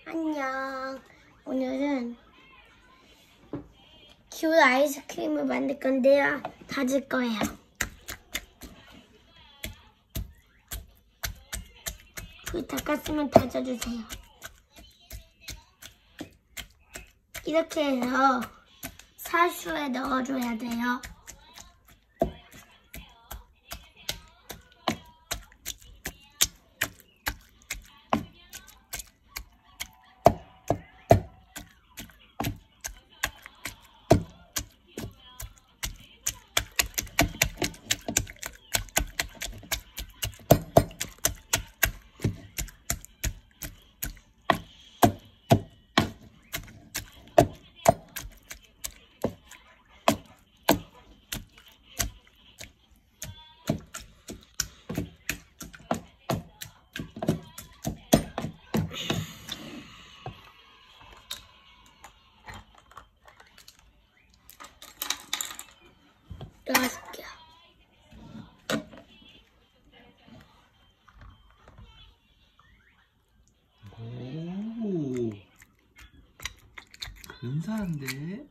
안녕. 오늘은 귤 아이스크림을 만들 건데요. 다질 거예요. 불 닦았으면 다져주세요. 이렇게 해서 사슈에 넣어줘야 돼요. 넣어줄게요. 오, 근사한데?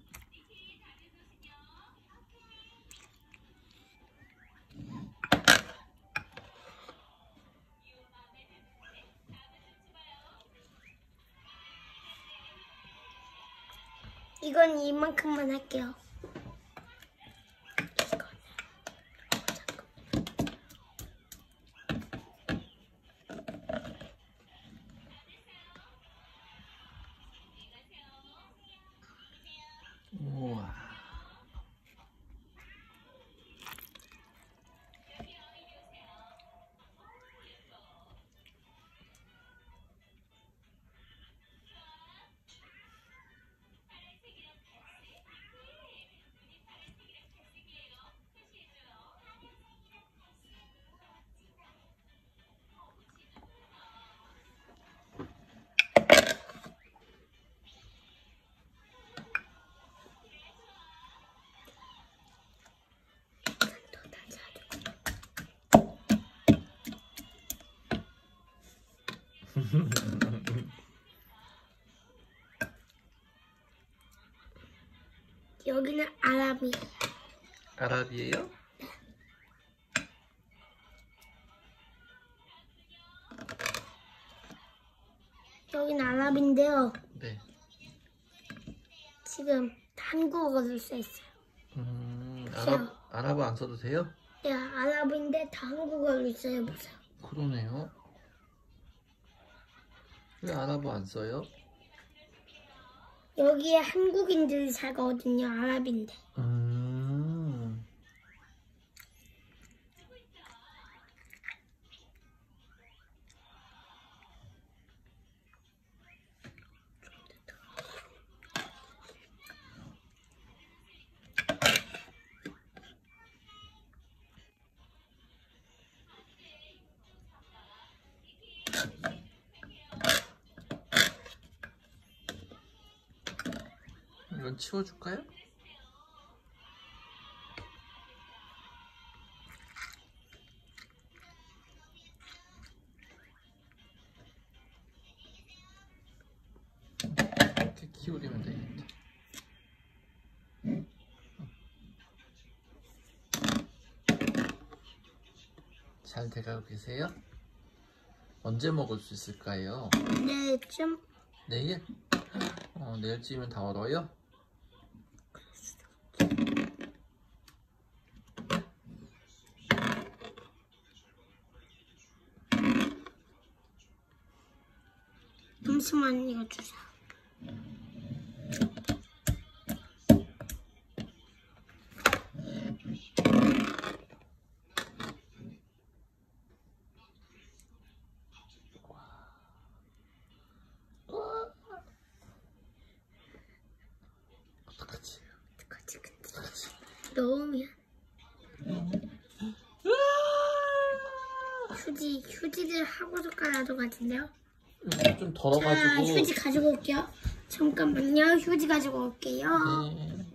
이건 이만큼만 할게요. 우와. 여기는 아랍이. 아랍이에요? 여기는 아랍인데요. 네. 지금 한국어를 써 있어요. 아랍어 안 써도 돼요? 네, 아랍인데 다 한국어로 있어요. 보세요. 그러네요. 왜 아랍어 안 써요? 여기에 한국인들이 살거든요. 아랍인데. 이건 치워줄까요? 이렇게 기울이면 되겠다. 잘 돼가고 계세요? 언제 먹을 수 있을까요? 내일쯤? 내일? 내일쯤이면 다 얼어요? 잠시만 이거 주세요. 어떡하지? 넣으면 휴지를 하고서 깔아야 될 것 같은데요? 좀 덜어가지고. 자, 휴지 가지고 올게요. 잠깐만요. 휴지 가지고 올게요. 네.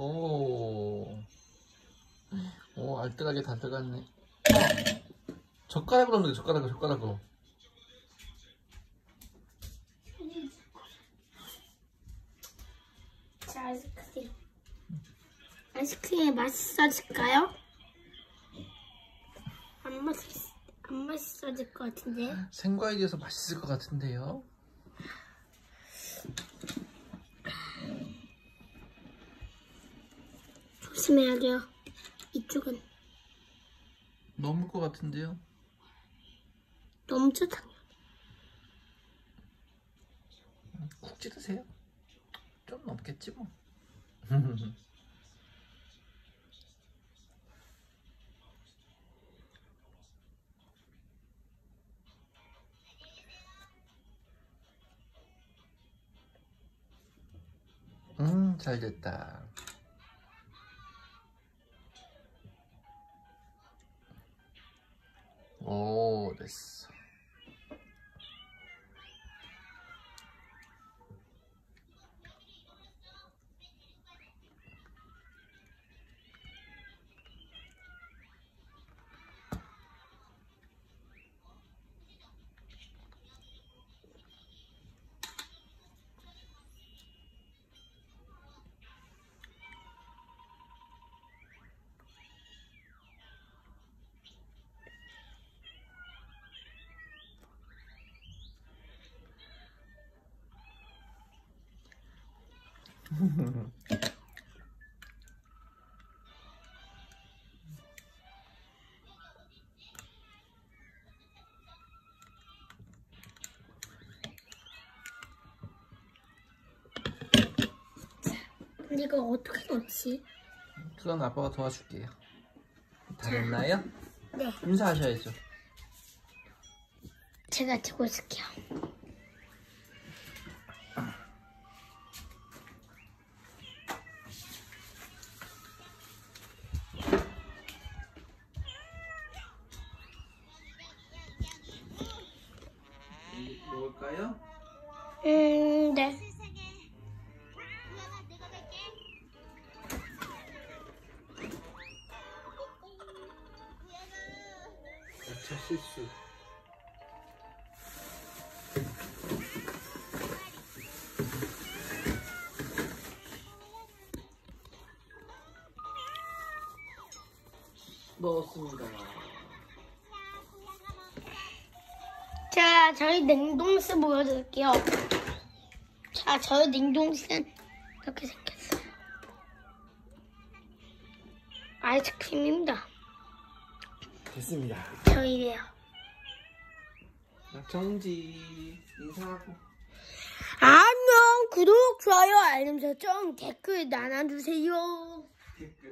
오, 알뜰하게 다 들어갔네. 젓가락으로 하면 돼. 젓가락으로. 자, 아이스크림. 아이스크림이 맛있어질까요? 안 맛있어질 것 같은데. 생과일이어서 맛있을 것 같은데요. 조심해야 돼요. 이쪽은 넘을 것 같은데요. 넘쳐 당연. 쿡 찌르세요. 좀 넘겠지 뭐. 잘 됐다. 오, 됐어. 근데 이거 어떻게 넣지? 그건 아빠가 도와줄게요. 다 됐나요? 네. 인사하셔야죠. 제가 들고 있을게요. 먹을까요? 네. 야채 실수. 넣었습니다. 자, 저희 냉동실 보여드릴게요. 자, 저희 냉동실은 이렇게 생겼어요. 아이스크림입니다. 됐습니다. 저희예요. 정지 인사하고. 안녕. 구독, 좋아요, 알림 설정, 댓글 나눠주세요. 댓글.